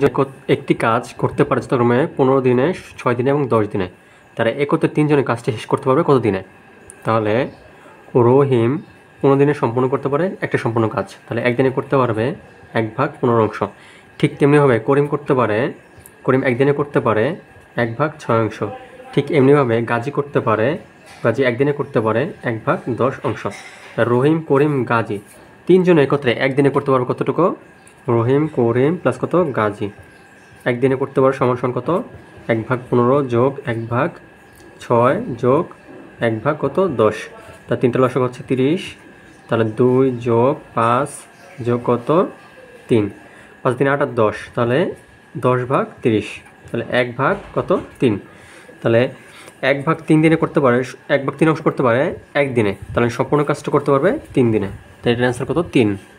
একটি কাজ করতে পারে যথাক্রমে 15 দিনে, 6 দিনে এবং 10 দিনে। তারা একত্রে 3 জনের কাজটি শেষ করতে পারবে কত দিনে? তাহলে রহিম 15 দিনে সম্পূর্ণ করতে পারে একটা সম্পূর্ণ কাজ, তাহলে একদিনে করতে পারবে 1/15 অংশ। ঠিক তেমনিভাবে করিম একদিনে করতে পারে 1/6 অংশ। ঠিক এমনিভাবে গাজী একদিনে করতে পারে 1/10 অংশ। রহিম, করিম, গাজী 3 জন একত্রে একদিনে করতে পারবে কতটুকু? রহিম, করিম প্লাস কত? গাজী একদিনে করতে পারবে সমান কত? 1/15 যোগ 1/6 যোগ 1/10। তার 3টা লসাগু হচ্ছে 30। তাহলে 2 যোগ 5 যোগ কত? 3। 5 3 8 আর 10, তাহলে 10/30। তাহলে 1/3। তাহলে 1/3 দিনে করতে পারে, 1/3 অংশ করতে পারে একদিনে, তাহলে সম্পূর্ণ কাজটা করতে পারবে 3 দিনে। তাই এটার অ্যান্সার কত? 3।